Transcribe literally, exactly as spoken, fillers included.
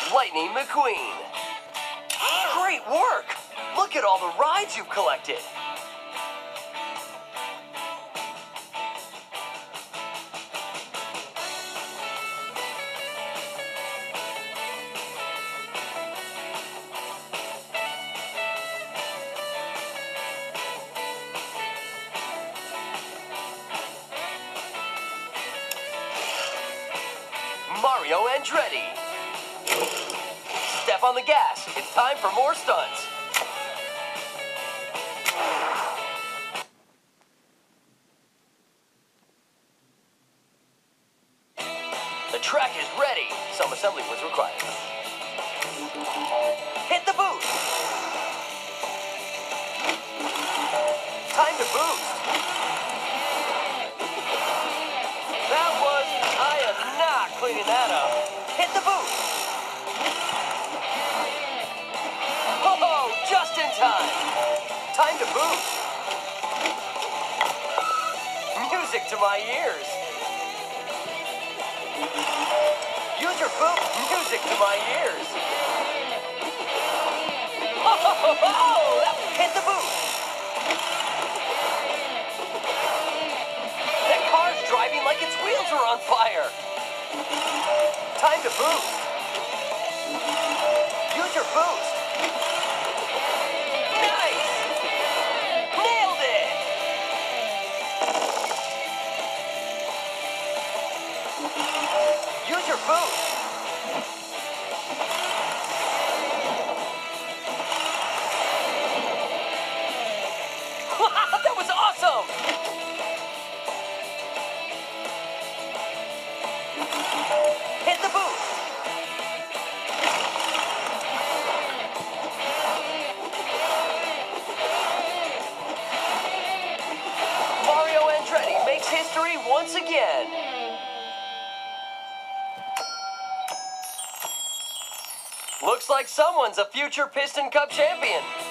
Lightning McQueen. Great work! Look at all the rides you've collected. Mario Andretti. Step on the gas. It's time for more stunts. The track is ready. Some assembly was required. Hit the boost. Time to boost. That was, I am not cleaning that up. Hit the boost. Oh, just in time. Time to boost. Music to my ears. Use your boost. Music to my ears. Oh, oh, oh, oh. Hit the boost. That car's driving like its wheels are on fire. Time to boost. Use your boost. Nice! Nailed it! Use your boost. That was awesome! Hit the boost. Mario Andretti makes history once again. Looks like someone's a future Piston Cup champion.